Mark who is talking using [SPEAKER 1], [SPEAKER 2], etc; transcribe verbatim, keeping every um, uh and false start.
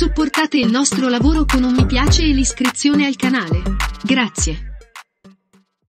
[SPEAKER 1] Supportate il nostro lavoro con un mi piace e l'iscrizione al canale. Grazie.